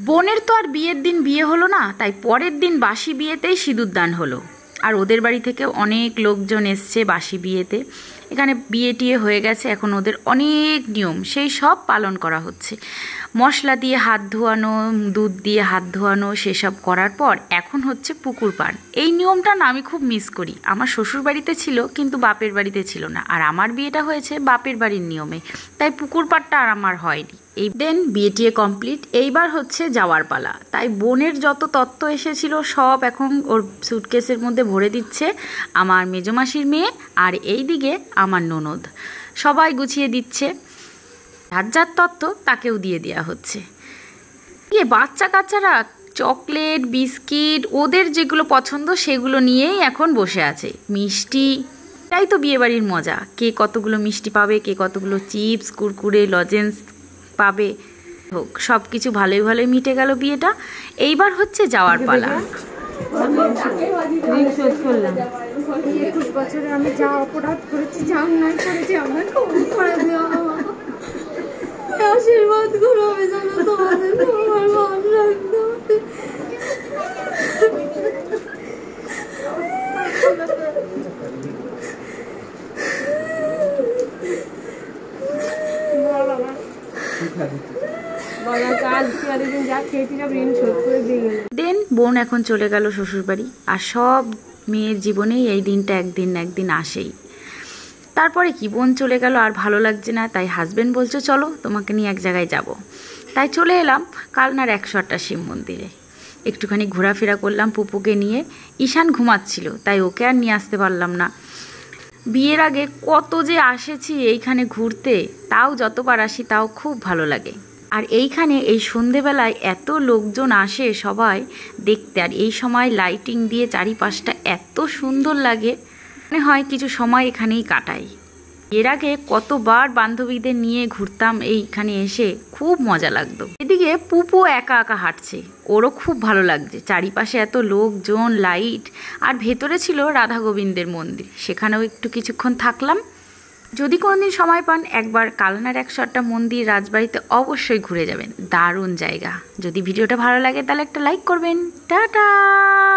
বোনের তো আর বিয়ের দিন বিয়ে হলো না, তাই পরের দিন বাসি বিয়েতেই সিঁদুরদান হলো। আর ওদের বাড়ি থেকে অনেক লোকজন এসছে বাসি বিয়েতে। এখানে বিয়ে টিয়ে হয়ে গেছে, এখন ওদের অনেক নিয়ম সেই সব পালন করা হচ্ছে। মশলা দিয়ে হাত ধোয়ানো, দুধ দিয়ে হাত ধোয়ানো, সেসব করার পর এখন হচ্ছে পুকুর পান। এই নিয়মটা না আমি খুব মিস করি। আমার শ্বশুর বাড়িতে ছিল কিন্তু বাপের বাড়িতে ছিল না, আর আমার বিয়েটা হয়েছে বাপের বাড়ির নিয়মে, তাই পুকুর পাড়টা আর আমার হয়নি। এই দেন বিয়ে টিয়ে কমপ্লিট, এইবার হচ্ছে যাওয়ার পালা। তাই বোনের যত তত্ত্ব এসেছিল সব এখন ওর সুটকেসের মধ্যে ভরে দিচ্ছে আমার মেজমাসির মেয়ে, আর এই দিকে আমার ননদ সবাই গুছিয়ে দিচ্ছে। যার যার তত্ত্ব তাকেও দিয়ে দেওয়া হচ্ছে। বাচ্চা কাচ্চারা চকলেট, বিস্কিট, ওদের যেগুলো পছন্দ সেগুলো নিয়েই এখন বসে আছে। মিষ্টি, তাই তো বিয়েবাড়ির মজা। কে কতগুলো মিষ্টি পাবে, কে কতগুলো চিপস, কুরকুরে, লজেন্স পাবে। হোক, সব কিছু ভালোই ভালোই মিটে গেল বিয়েটা। এইবার হচ্ছে যাওয়ার পালা। 21 বছরে আমি যা অপরাধ করেছি, যা অন্যায় করেছি, আমার ক্ষমা করে দেওয়া। আশীর্বাদ করো, আমি যেন তোমাদের আমার মান রাখতে পারি। দেন বোন এখন চলে গেল শ্বশুরবাড়ি। আর সব মেয়ের জীবনেই এই দিনটা একদিন না একদিন আসেই। তারপরে কি, বোন চলে গেল, আর ভালো লাগছে না, তাই হাজবেন্ড বলছে চলো তোমাকে নিয়ে এক জায়গায় যাব। তাই চলে এলাম কালনার 108 শিব মন্দিরে। একটুখানি ঘোরাফেরা করলাম পুপুকে নিয়ে। ঈশান ঘুমাচ্ছিল, তাই ওকে আর নিয়ে আসতে পারলাম না। বিয়ের আগে কত যে আসেছি এইখানে ঘুরতে, তাও যতবার আসি তাও খুব ভালো লাগে। আর এইখানে এই সন্ধেবেলায় এত লোকজন আসে সবাই দেখতে, আর এই সময় লাইটিং দিয়ে চারিপাশটা এত সুন্দর লাগে, মনে হয় কিছু সময় এখানেই কাটাই। এর আগে কতবার বান্ধবীদের নিয়ে ঘুরতাম এইখানে এসে, খুব মজা লাগতো। এদিকে পুপু একা একা হাঁটছে, ওরও খুব ভালো লাগছে। চারিপাশে এত লোকজন, লাইট, আর ভেতরে ছিল রাধা গোবিন্দের মন্দির, সেখানেও একটু কিছুক্ষণ থাকলাম। যদি কোনোদিন সময় পান একবার কালনার 108 মন্দির রাজবাড়িতে অবশ্যই ঘুরে যাবেন, দারুণ জায়গা। যদি ভিডিওটা ভালো লাগে তাহলে একটা লাইক করবেন। টাটা।